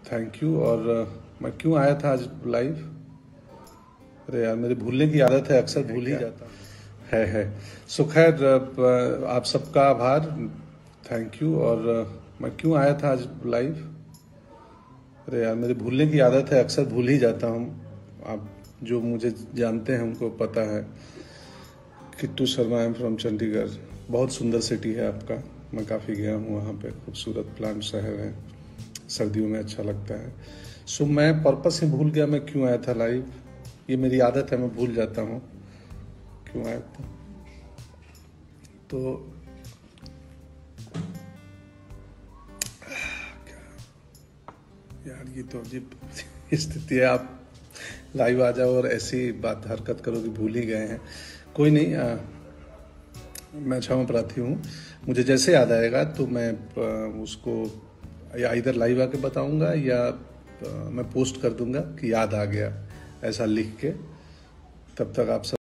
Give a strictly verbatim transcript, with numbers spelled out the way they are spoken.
Thank you. और uh, मैं क्यों आया था आज लाइव? अरे यार, मेरे भूलने की आदत है, अक्सर भूल ही जाता हूँ। है है सो खैर, uh, आप सबका आभार, थैंक यू। और uh, मैं क्यों आया था आज लाइव? अरे यार, मेरे भूलने की आदत है, अक्सर भूल ही जाता हूँ। आप जो मुझे जानते हैं उनको पता है। Kittu Sharma, I am from Chandigarh. बहुत सुंदर सिटी है आपका, मैं काफ़ी गया हूँ वहाँ पे। खूबसूरत प्लांट शहर है, सर्दियों में अच्छा लगता है। सो मैं पर्पस से भूल गया मैं क्यों आया था लाइव। ये मेरी आदत है, मैं भूल जाता हूँ क्यों आया था। तो यार, ये तो अजीब स्थिति है। आप लाइव आ जाओ और ऐसी बात हरकत करो कि भूल ही गए हैं। कोई नहीं, आ, मैं क्षमा प्रार्थी हूँ। मुझे जैसे याद आएगा तो मैं आ, उसको या इधर लाइव आके बताऊंगा या आ, मैं पोस्ट कर दूंगा कि याद आ गया, ऐसा लिख के। तब तक आप सब